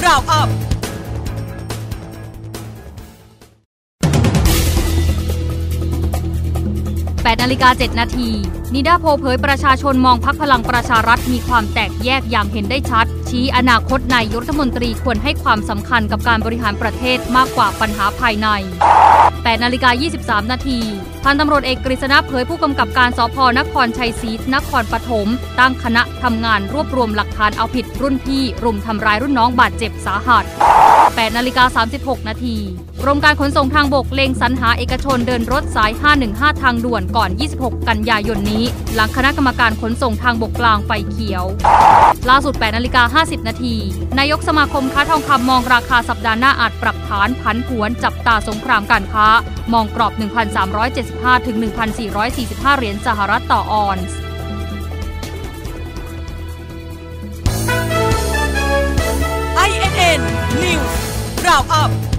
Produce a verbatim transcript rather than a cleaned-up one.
Round Up แปดนาฬิกาเจ็ดนาทีนิดาโพเผยประชาชนมองพรรคพลังประชารัฐมีความแตกแยกอย่างเห็นได้ชัดชี้อนาคตนายกรัฐมนตรีควรให้ความสำคัญกับการบริหารประเทศมากกว่าปัญหาภายในแปดนาฬิกายี่สิบสามนาทีพันตำรวจเอกกฤษณะเผยผู้กำกับการสภ.นครชัยศรีนครปฐมตั้งคณะทำงานรวบรวมหลักฐานเอาผิดรุ่นพี่รุมทำร้ายรุ่นน้องบาดเจ็บสาหัสแปดนาฬิกาสามสิบหกนาทีกรมการขนส่งทางบกเล็งสรรหาเอกชนเดินรถสายห้าหนึ่งห้าทางด่วนก่อนยี่สิบหกกันยายนนี้หลังคณะกรรมการขนส่งทางบกกลางไฟเขียวล่าสุดแปดนาฬิกาห้าสิบนาทีนายกสมาคมค้าทองคำมองราคาสัปดาห์หน้าอาจปรับฐานผันผวนจับตาสงครามการค้ามองกรอบ หนึ่งพันสามร้อยเจ็ดสิบห้า ถึง หนึ่งพันสี่ร้อยสี่สิบห้า เหรียญสหรัฐต่อออนซ์ไอ เอ็น เอ็น News Round Up